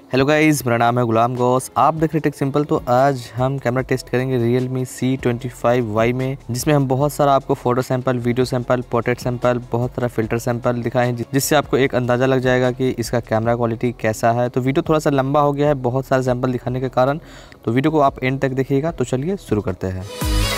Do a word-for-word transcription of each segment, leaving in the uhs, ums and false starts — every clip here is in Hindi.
हेलो गाइस, मेरा नाम है गुलाम गौस। आप देख रहे टेक सिंपल। तो आज हम कैमरा टेस्ट करेंगे Realme C twenty five Y में, जिसमें हम बहुत सारा आपको photo sample, video sample, portrait sample, बहुत सारा फिल्टर सैंपल दिखाए हैं, जिससे आपको एक अंदाज़ा लग जाएगा कि इसका कैमरा क्वालिटी कैसा है। तो वीडियो थोड़ा सा लंबा हो गया है बहुत सारे सैंपल दिखाने के कारण, तो वीडियो को आप एंड तक देखिएगा। तो चलिए शुरू करते हैं।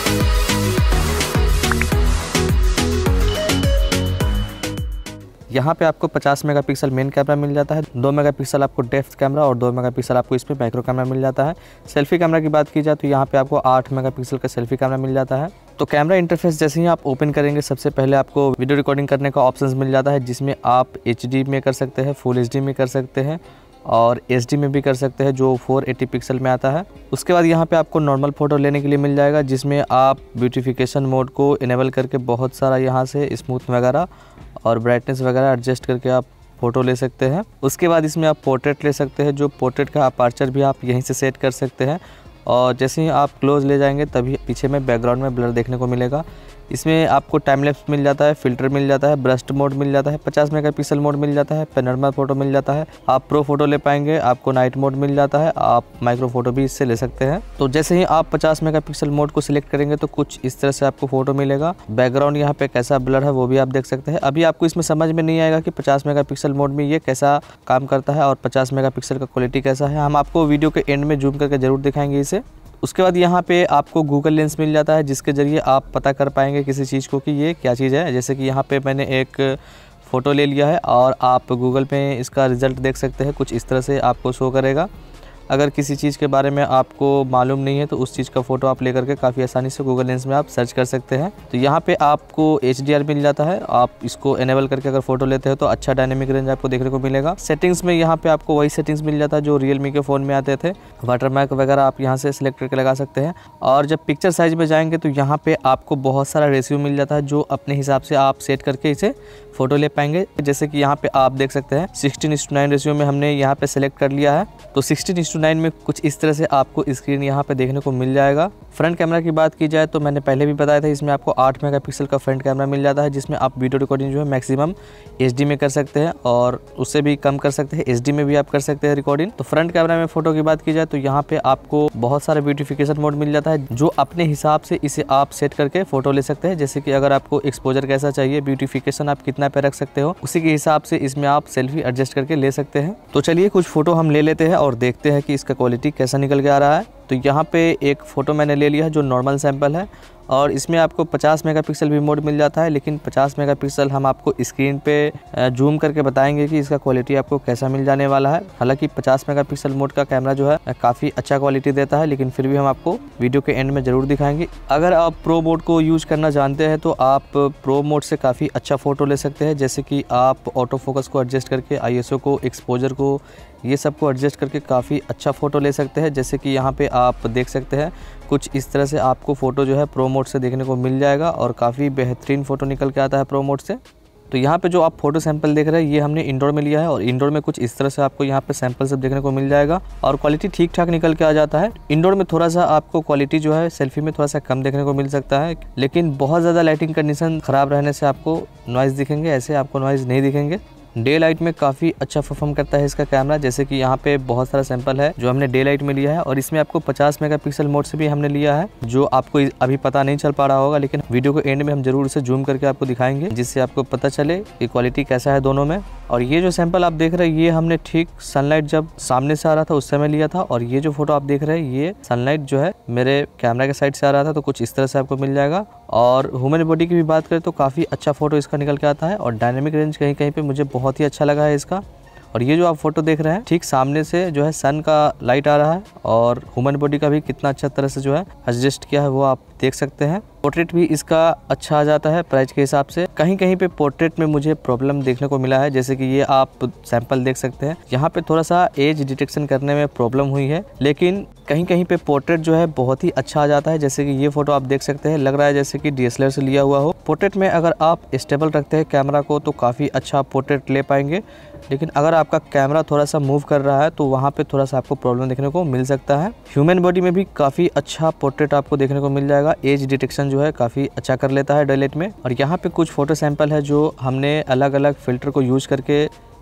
यहाँ पे आपको पचास मेगापिक्सल मेन कैमरा मिल जाता है, दो मेगापिक्सल आपको डेप्थ कैमरा और दो मेगापिक्सल आपको इसमें माइक्रो कैमरा मिल जाता है। सेल्फी कैमरा की बात की जाए तो यहाँ पे आपको आठ मेगापिक्सल का सेल्फी कैमरा मिल जाता है। तो कैमरा इंटरफेस जैसे ही आप ओपन करेंगे, सबसे पहले आपको वीडियो रिकॉर्डिंग करने का ऑप्शन मिल जाता है, जिसमें आप एच डी में कर सकते हैं, फुल एच डी में कर सकते हैं और एच डी में भी कर सकते हैं, जो फोर एटी पिक्सल में आता है। उसके बाद यहाँ पे आपको नॉर्मल फ़ोटो लेने के लिए मिल जाएगा, जिसमें आप ब्यूटिफिकेशन मोड को इनेबल करके बहुत सारा यहाँ से स्मूथ वगैरह और ब्राइटनेस वगैरह एडजस्ट करके आप फ़ोटो ले सकते हैं। उसके बाद इसमें आप पोर्ट्रेट ले सकते हैं, जो पोर्ट्रेट का अपर्चर भी आप यहीं से सेट कर सकते हैं। और जैसे ही आप क्लोज ले जाएंगे तभी पीछे में बैकग्राउंड में ब्लर देखने को मिलेगा। इसमें आपको टाइम लैप्स मिल जाता है, फ़िल्टर मिल जाता है, ब्रस्ट मोड मिल जाता है, पचास मेगापिक्सल मोड मिल जाता है, पैनोरामा फ़ोटो मिल जाता है, आप प्रो फोटो ले पाएंगे, आपको नाइट मोड मिल जाता है, आप माइक्रो फोटो भी इससे ले सकते हैं। तो जैसे ही आप पचास मेगापिक्सल मोड को सिलेक्ट करेंगे तो कुछ इस तरह से आपको फ़ोटो मिलेगा। बैकग्राउंड यहाँ पे कैसा ब्लर है वो भी आप देख सकते हैं। अभी आपको इसमें समझ में नहीं आएगा कि पचास मेगापिक्सल मोड में ये कैसा काम करता है और पचास मेगापिक्सल का क्वालिटी कैसा है। हम आपको वीडियो के एंड में जूम करके ज़रूर दिखाएंगे इसे। उसके बाद यहाँ पे आपको गूगल लेंस मिल जाता है, जिसके ज़रिए आप पता कर पाएंगे किसी चीज़ को कि ये क्या चीज़ है। जैसे कि यहाँ पे मैंने एक फ़ोटो ले लिया है और आप गूगल पे इसका रिज़ल्ट देख सकते हैं, कुछ इस तरह से आपको शो करेगा। अगर किसी चीज़ के बारे में आपको मालूम नहीं है तो उस चीज़ का फ़ोटो आप लेकर के काफ़ी आसानी से गूगल लेंस में आप सर्च कर सकते हैं। तो यहाँ पे आपको एच डी आर मिल जाता है, आप इसको इनेबल करके अगर फ़ोटो लेते हैं तो अच्छा डायनेमिक रेंज आपको देखने को मिलेगा। सेटिंग्स में यहाँ पे आपको वही सेटिंग्स मिल जाता है जो Realme के फ़ोन में आते थे। वाटरमार्क वगैरह आप यहाँ से सिलेक्ट करके लगा सकते हैं। और जब पिक्चर साइज़ में जाएंगे तो यहाँ पर आपको बहुत सारा रेशियो मिल जाता है, जो अपने हिसाब से आप सेट करके इसे फ़ोटो ले पाएंगे। जैसे कि यहाँ पे आप देख सकते हैं सिक्सटीन इस टू नाइन रेशियो में हमने यहाँ पे सेलेक्ट कर लिया है। तो सिक्सटीन इस टू नाइन में कुछ इस तरह से आपको स्क्रीन यहाँ पे देखने को मिल जाएगा। फ्रंट कैमरा की बात की जाए तो मैंने पहले भी बताया था, इसमें आपको आठ मेगापिक्सल का फ्रंट कैमरा मिल जाता है, जिसमें आप वीडियो रिकॉर्डिंग जो है मैक्सिमम एच डी में कर सकते हैं और उससे भी कम कर सकते हैं, एच डी में भी आप कर सकते हैं रिकॉर्डिंग। तो फ्रंट कैमरा में फ़ोटो की बात की जाए तो यहाँ पे आपको बहुत सारा ब्यूटिफिकेशन मोड मिल जाता है, जो अपने हिसाब से इसे आप सेट करके फ़ोटो ले सकते हैं। जैसे कि अगर आपको एक्सपोजर कैसा चाहिए, ब्यूटिफिकेशन आप कितना पे रख सकते हो, उसी के हिसाब से इसमें आप सेल्फी एडजस्ट करके ले सकते हैं। तो चलिए कुछ फ़ोटो हम ले लेते हैं और देखते हैं कि इसका क्वालिटी कैसा निकल के आ रहा है। तो यहाँ पे एक फ़ोटो मैंने ले लिया है जो नॉर्मल सैंपल है, और इसमें आपको पचास मेगापिक्सल भी मोड मिल जाता है, लेकिन पचास मेगापिक्सल हम आपको स्क्रीन पे जूम करके बताएंगे कि इसका क्वालिटी आपको कैसा मिल जाने वाला है। हालांकि पचास मेगापिक्सल मोड का कैमरा जो है काफ़ी अच्छा क्वालिटी देता है, लेकिन फिर भी हम आपको वीडियो के एंड में ज़रूर दिखाएंगे। अगर आप प्रो मोड को यूज़ करना जानते हैं तो आप प्रो मोड से काफ़ी अच्छा फ़ोटो ले सकते हैं। जैसे कि आप ऑटो फोकस को एडजस्ट करके, आई एस ओ को, एक्सपोजर को, ये सब को एडजस्ट करके काफ़ी अच्छा फ़ोटो ले सकते हैं। जैसे कि यहाँ पे आप देख सकते हैं कुछ इस तरह से आपको फ़ोटो जो है प्रो मोड से देखने को मिल जाएगा और काफ़ी बेहतरीन फ़ोटो निकल के आता है प्रो मोड से। तो यहाँ पे जो आप फोटो सैंपल देख रहे हैं ये हमने इंडोर में लिया है, और इंडोर में कुछ इस तरह से आपको यहाँ पे सैंपल सब देखने को मिल जाएगा और क्वालिटी ठीक ठाक निकल के आ जाता है। इंडोर में थोड़ा सा आपको क्वालिटी जो है सेल्फी में थोड़ा सा कम देखने को मिल सकता है, लेकिन बहुत ज़्यादा लाइटिंग कंडीशन ख़राब रहने से आपको नॉइज़ दिखेंगे, ऐसे आपको नॉइज़ नहीं दिखेंगे। डे लाइट में काफ़ी अच्छा परफॉर्म करता है इसका कैमरा। जैसे कि यहाँ पे बहुत सारा सैंपल है जो हमने डे लाइट में लिया है, और इसमें आपको पचास मेगापिक्सल मोड से भी हमने लिया है, जो आपको अभी पता नहीं चल पा रहा होगा, लेकिन वीडियो के एंड में हम जरूर इसे जूम करके आपको दिखाएंगे, जिससे आपको पता चले कि क्वालिटी कैसा है दोनों में। और ये जो सैंपल आप देख रहे हैं ये हमने ठीक सनलाइट जब सामने से आ रहा था उस समय लिया था, और ये जो फोटो आप देख रहे हैं ये सनलाइट जो है मेरे कैमरा के साइड से आ रहा था, तो कुछ इस तरह से आपको मिल जाएगा। और ह्यूमन बॉडी की भी बात करें तो काफ़ी अच्छा फोटो इसका निकल के आता है, और डायनेमिक रेंज कहीं कहीं पे मुझे बहुत ही अच्छा लगा है इसका। और ये जो आप फोटो देख रहे हैं ठीक सामने से जो है सन का लाइट आ रहा है, और ह्यूमन बॉडी का भी कितना अच्छा तरह से जो है एडजस्ट किया है वो आप देख सकते हैं। पोर्ट्रेट भी इसका अच्छा आ जाता है प्राइस के हिसाब से। कहीं कहीं पे पोर्ट्रेट में मुझे प्रॉब्लम देखने को मिला है, जैसे कि ये आप सैंपल देख सकते हैं, यहाँ पे थोड़ा सा एज डिटेक्शन करने में प्रॉब्लम हुई है, लेकिन कहीं कहीं पे पोर्ट्रेट जो है बहुत ही अच्छा आ जाता है। जैसे कि ये फोटो आप देख सकते हैं, लग रहा है जैसे कि डी एस एल आर से लिया हुआ हो। पोर्ट्रेट में अगर आप स्टेबल रखते हैं कैमरा को तो काफ़ी अच्छा पोर्ट्रेट ले पाएंगे, लेकिन अगर आपका कैमरा थोड़ा सा मूव कर रहा है तो वहाँ पे थोड़ा सा आपको प्रॉब्लम देखने को मिल सकता है। ह्यूमन बॉडी में भी काफ़ी अच्छा पोर्ट्रेट आपको देखने को मिल जाएगा, एज डिटेक्शन जो है काफ़ी अच्छा कर लेता है डायलेट में। और यहाँ पे कुछ फोटो सैंपल है जो हमने अलग अलग फ़िल्टर को यूज़ करके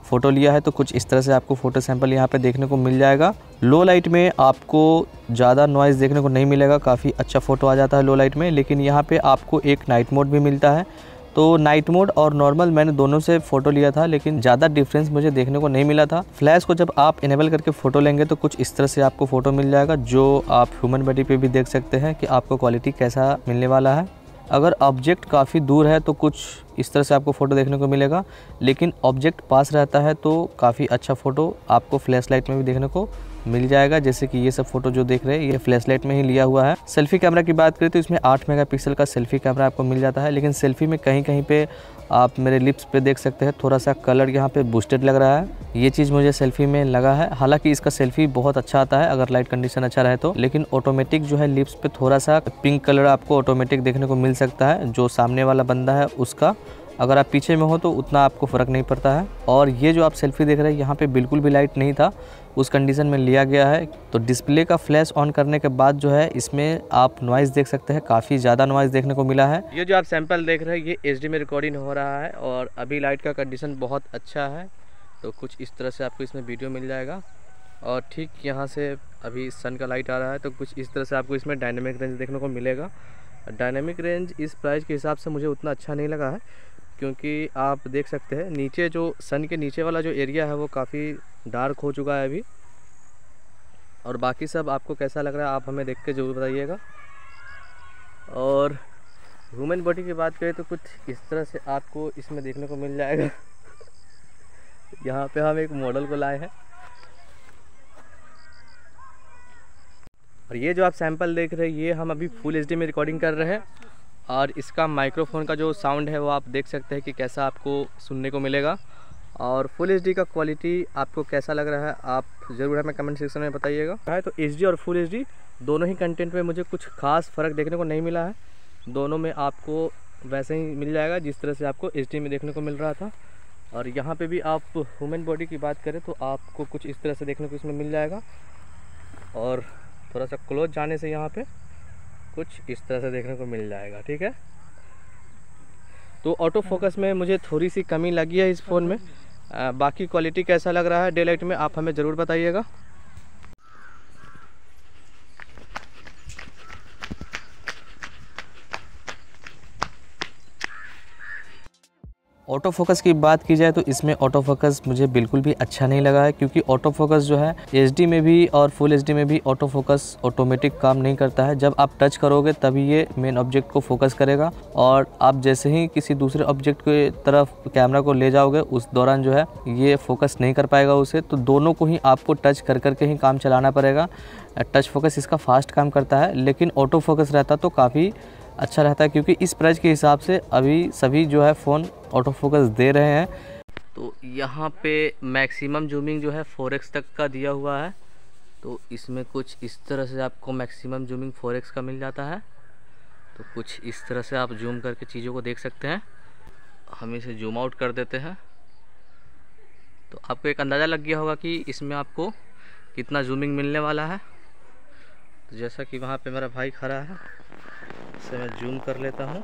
फ़ोटो लिया है। तो कुछ इस तरह से आपको फ़ोटो सैंपल यहाँ पे देखने को मिल जाएगा। लो लाइट में आपको ज़्यादा नॉइज़ देखने को नहीं मिलेगा, काफ़ी अच्छा फ़ोटो आ जाता है लो लाइट में। लेकिन यहाँ पे आपको एक नाइट मोड भी मिलता है। तो नाइट मोड और नॉर्मल मैंने दोनों से फ़ोटो लिया था, लेकिन ज़्यादा डिफरेंस मुझे देखने को नहीं मिला था। फ्लैश को जब आप इनेबल करके फ़ोटो लेंगे तो कुछ इस तरह से आपको फ़ोटो मिल जाएगा, जो आप ह्यूमन बॉडी पे भी देख सकते हैं कि आपको क्वालिटी कैसा मिलने वाला है। अगर ऑब्जेक्ट काफ़ी दूर है तो कुछ इस तरह से आपको फ़ोटो देखने को मिलेगा, लेकिन ऑब्जेक्ट पास रहता है तो काफ़ी अच्छा फ़ोटो आपको फ्लैश लाइट में भी देखने को मिल जाएगा। जैसे कि ये सब फ़ोटो जो देख रहे हैं ये फ्लैश लाइट में ही लिया हुआ है। सेल्फ़ी कैमरा की बात करें तो इसमें आठ मेगापिक्सल का सेल्फ़ी कैमरा आपको मिल जाता है, लेकिन सेल्फ़ी में कहीं कहीं पे आप मेरे लिप्स पे देख सकते हैं थोड़ा सा कलर यहाँ पे बूस्टेड लग रहा है। ये चीज़ मुझे सेल्फ़ी में लगा है। हालांकि इसका सेल्फ़ी बहुत अच्छा आता है अगर लाइट कंडीशन अच्छा रहे तो, लेकिन ऑटोमेटिक जो है लिप्स पे थोड़ा सा पिंक कलर आपको ऑटोमेटिक देखने को मिल सकता है, जो सामने वाला बंदा है उसका। अगर आप पीछे में हो तो उतना आपको फ़र्क नहीं पड़ता है। और ये जो आप सेल्फ़ी देख रहे हैं यहाँ पे बिल्कुल भी लाइट नहीं था, उस कंडीशन में लिया गया है। तो डिस्प्ले का फ्लैश ऑन करने के बाद जो है इसमें आप नॉइज़ देख सकते हैं, काफ़ी ज़्यादा नॉइज़ देखने को मिला है। ये जो आप सैंपल देख रहे हैं ये एच डी में रिकॉर्डिंग हो रहा है और अभी लाइट का कंडीशन बहुत अच्छा है। तो कुछ इस तरह से आपको इसमें वीडियो मिल जाएगा। और ठीक यहाँ से अभी सन का लाइट आ रहा है तो कुछ इस तरह से आपको इसमें डायनेमिक रेंज देखने को मिलेगा। डायनेमिक रेंज इस प्राइस के हिसाब से मुझे उतना अच्छा नहीं लगा है, क्योंकि आप देख सकते हैं नीचे जो सन के नीचे वाला जो एरिया है वो काफ़ी डार्क हो चुका है अभी। और बाकी सब आपको कैसा लग रहा है आप हमें देख के ज़रूर बताइएगा। और ह्यूमन बॉडी की बात करें तो कुछ इस तरह से आपको इसमें देखने को मिल जाएगा। यहाँ पे हम एक मॉडल को लाए हैं और ये जो आप सैंपल देख रहे हैं ये हम अभी फुल एच डी में रिकॉर्डिंग कर रहे हैं। और इसका माइक्रोफोन का जो साउंड है वो आप देख सकते हैं कि कैसा आपको सुनने को मिलेगा। और फुल एच डी का क्वालिटी आपको कैसा लग रहा है आप ज़रूर हमें कमेंट सेक्शन में बताइएगा। है तो एच डी और फुल एच डी दोनों ही कंटेंट में मुझे कुछ खास फ़र्क देखने को नहीं मिला है। दोनों में आपको वैसे ही मिल जाएगा जिस तरह से आपको एच डी में देखने को मिल रहा था। और यहाँ पे भी आप ह्यूमन बॉडी की बात करें तो आपको कुछ इस तरह से देखने को इसमें मिल जाएगा। और थोड़ा सा क्लोज जाने से यहाँ पे कुछ इस तरह से देखने को मिल जाएगा। ठीक है, तो ऑटो फोकस में मुझे थोड़ी सी कमी लगी है इस फ़ोन में। आ, बाकी क्वालिटी कैसा लग रहा है डे लाइट में आप हमें ज़रूर बताइएगा। ऑटो फोकस की बात की जाए तो इसमें ऑटो फोकस मुझे बिल्कुल भी अच्छा नहीं लगा है, क्योंकि ऑटो फोकस जो है एचडी में भी और फुल एचडी में भी ऑटो फोकस ऑटोमेटिक काम नहीं करता है। जब आप टच करोगे तभी ये मेन ऑब्जेक्ट को फोकस करेगा और आप जैसे ही किसी दूसरे ऑब्जेक्ट के तरफ कैमरा को ले जाओगे उस दौरान जो है ये फोकस नहीं कर पाएगा उसे। तो दोनों को ही आपको टच कर करके ही काम चलाना पड़ेगा। टच फोकस इसका फास्ट काम करता है, लेकिन ऑटो फोकस रहता तो काफ़ी अच्छा रहता है, क्योंकि इस प्राइस के हिसाब से अभी सभी जो है फ़ोन ऑटो फोकस दे रहे हैं। तो यहाँ पे मैक्सिमम जूमिंग जो है फोर एक्स तक का दिया हुआ है। तो इसमें कुछ इस तरह से आपको मैक्सिमम जूमिंग फोर एक्स का मिल जाता है। तो कुछ इस तरह से आप जूम करके चीज़ों को देख सकते हैं। हम इसे जूम आउट कर देते हैं तो आपको एक अंदाज़ा लग गया होगा कि इसमें आपको कितना जूमिंग मिलने वाला है। तो जैसा कि वहाँ पे मेरा भाई खड़ा है, इसे मैं जूम कर लेता हूँ।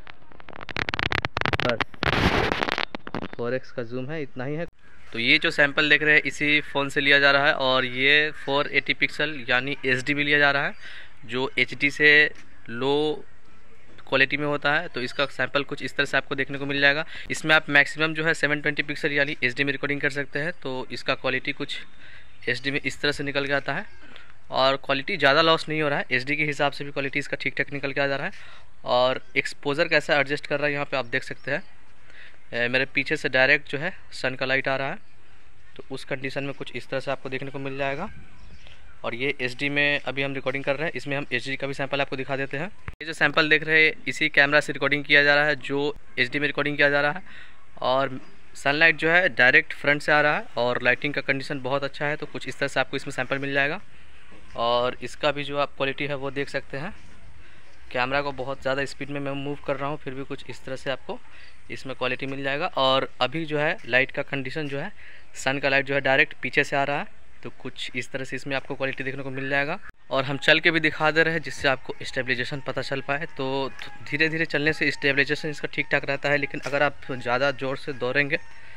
बस फोर एक्स का जूम है, इतना ही है। तो ये जो सैंपल देख रहे हैं इसी फ़ोन से लिया जा रहा है और ये फोर एटी पिक्सल यानी एच डी में लिया जा रहा है, जो एच डी से लो क्वालिटी में होता है। तो इसका सैंपल कुछ इस तरह से आपको देखने को मिल जाएगा। इसमें आप मैक्सिमम जो है सेवन ट्वेंटी पिक्सल यानी एच डी में रिकॉर्डिंग कर सकते हैं। तो इसका क्वालिटी कुछ एच डी में इस तरह से निकल के आता है और क्वालिटी ज़्यादा लॉस नहीं हो रहा है। एच डी के हिसाब से भी क्वालिटी इसका ठीक ठाक निकल के आ जा रहा है। और एक्सपोजर कैसा एडजस्ट कर रहा है यहाँ पे आप देख सकते हैं। ए, मेरे पीछे से डायरेक्ट जो है सन का लाइट आ रहा है, तो उस कंडीशन में कुछ इस तरह से आपको देखने को मिल जाएगा। और ये एच डी में अभी हम रिकॉर्डिंग कर रहे हैं, इसमें हम एच डी का भी सैंपल आपको दिखा देते हैं। ये जो सैंपल देख रहे हैं इसी कैमरा से रिकॉर्डिंग किया जा रहा है, जो एच डी में रिकॉर्डिंग किया जा रहा है। और सनलाइट जो है डायरेक्ट फ्रंट से आ रहा है और लाइटिंग का कंडीशन बहुत अच्छा है। तो कुछ इस तरह से आपको इसमें सैंपल मिल जाएगा। और इसका भी जो आप क्वालिटी है वो देख सकते हैं। कैमरा को बहुत ज़्यादा स्पीड में मैं मूव कर रहा हूँ, फिर भी कुछ इस तरह से आपको इसमें क्वालिटी मिल जाएगा। और अभी जो है लाइट का कंडीशन जो है सन का लाइट जो है डायरेक्ट पीछे से आ रहा है, तो कुछ इस तरह से इसमें आपको क्वालिटी देखने को मिल जाएगा। और हम चल के भी दिखा दे रहे हैं जिससे आपको स्टेबलाइजेशन पता चल पाए। तो धीरे धीरे चलने से स्टेबलाइजेशन इसका ठीक ठाक रहता है, लेकिन अगर आप ज़्यादा ज़ोर से दौड़ेंगे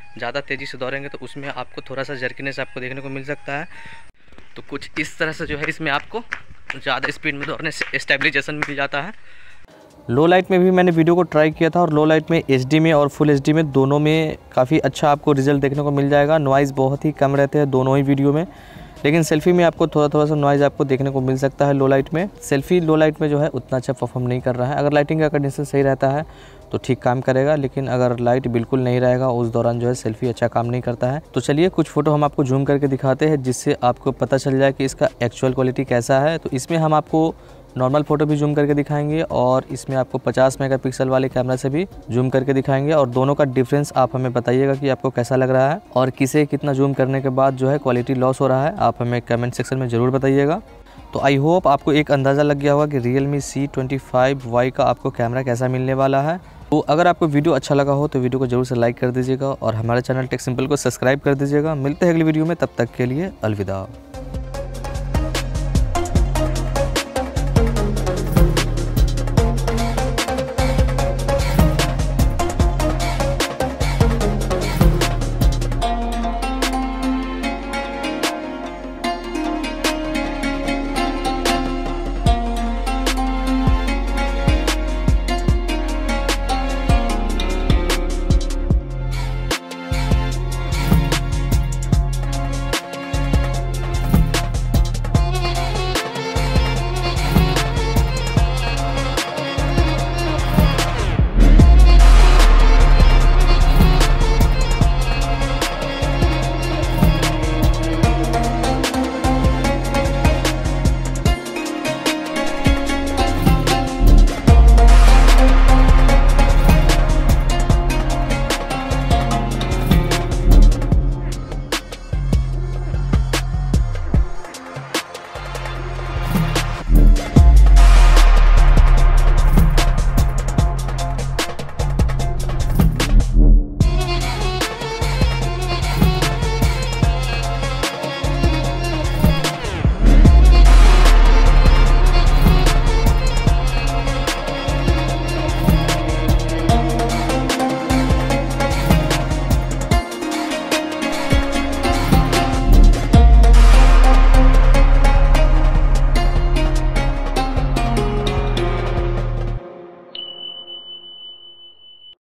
ज़्यादा तेज़ी से दौड़ेंगे तो उसमें आपको थोड़ा सा जर्किनेस आपको देखने को मिल सकता है। तो कुछ इस तरह से जो है इसमें आपको ज़्यादा स्पीड में दौड़ने से स्टेबलाइजेशन मिल जाता है। लो लाइट में भी मैंने वीडियो को ट्राई किया था और लो लाइट में एच डी में और फुल एच डी में दोनों में काफ़ी अच्छा आपको रिजल्ट देखने को मिल जाएगा। नॉइज़ बहुत ही कम रहते हैं दोनों ही वीडियो में, लेकिन सेल्फी में आपको थोड़ा थोड़ा सा नॉइज़ आपको देखने को मिल सकता है लो लाइट में। सेल्फी लो लाइट में जो है उतना अच्छा परफॉर्म नहीं कर रहा है। अगर लाइटिंग का कंडीशन सही रहता है तो ठीक काम करेगा, लेकिन अगर लाइट बिल्कुल नहीं रहेगा उस दौरान जो है सेल्फी अच्छा काम नहीं करता है। तो चलिए कुछ फ़ोटो हम आपको जूम करके दिखाते हैं जिससे आपको पता चल जाए कि इसका एक्चुअल क्वालिटी कैसा है। तो इसमें हम आपको नॉर्मल फ़ोटो भी जूम करके दिखाएंगे और इसमें आपको पचास मेगापिक्सल वाले कैमरा से भी जूम करके दिखाएंगे, और दोनों का डिफरेंस आप हमें बताइएगा कि आपको कैसा लग रहा है और किसे कितना जूम करने के बाद जो है क्वालिटी लॉस हो रहा है, आप हमें कमेंट सेक्शन में ज़रूर बताइएगा। तो आई होप आपको एक अंदाज़ा लग गया होगा कि Realme C twenty five Y का आपको कैमरा कैसा मिलने वाला है। तो अगर आपको वीडियो अच्छा लगा हो तो वीडियो को जरूर से लाइक कर दीजिएगा और हमारे चैनल टेक सिंपल को सब्सक्राइब कर दीजिएगा। मिलते हैं अगली वीडियो में, तब तक के लिए अलविदा।